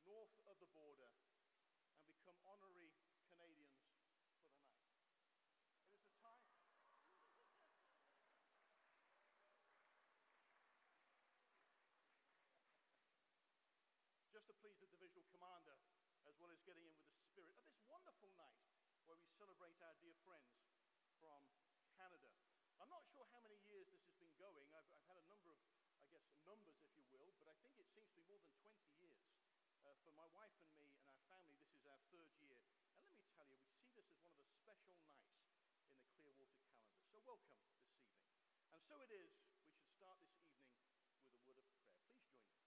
north of the border and become honorary Canadians for the night. It is a time... just to please the divisional commander, as well as getting in with the spirit of this wonderful night where we celebrate our dear friends from Canada. I'm not sure how many years this has been going. I've had a number of, I guess, numbers, if you will, but I think it seems to be more than 20 years. For my wife and me and our family, this is our third year. And let me tell you, we see this as one of the special nights in the Clearwater calendar. So welcome this evening. And so it is, we should start this evening with a word of prayer. Please join me.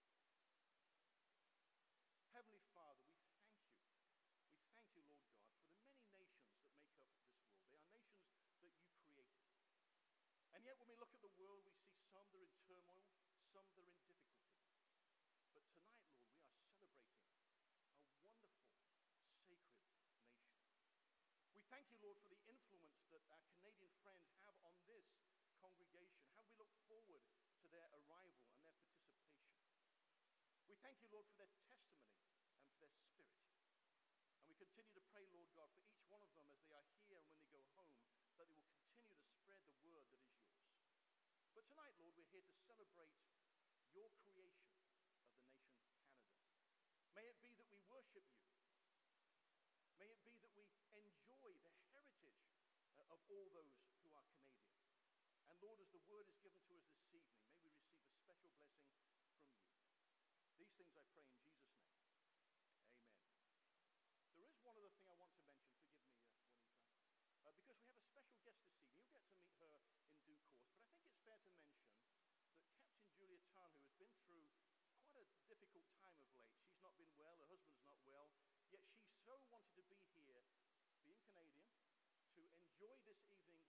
Heavenly Father, we thank you. We thank you, Lord God, for the many nations that make up this world. They are nations that you created. And yet when we look at the world, we see some that are in turmoil, some that are in difficulty. But tonight, Lord, we are celebrating a wonderful, sacred nation. We thank you, Lord, for the influence that our Canadian friends have on this congregation, how we look forward to their arrival and their participation. We thank you, Lord, for their testimony and for their spirit. And we continue to pray, Lord God, for each one of them as they are here and when they go home, that they will continue to spread the word that is yours. But tonight, Lord, we're here to celebrate your creation of the nation Canada. May it be that we worship you. May it be that we enjoy the heritage of all those who are Canadian. And Lord, as the word is given to us this evening, may we receive a special blessing from you. These things I pray in Jesus' name. Amen. There is one other thing I want to mention. Forgive me, Juanita. Because we have a special guest this evening. You'll get to meet her in due course. But I think it's fair to mention that Captain Julia Tarn, who has been through quite a difficult time of late. She's not been well. Her husband's not well. Yet she so wanted to be here, being Canadian, to enjoy this evening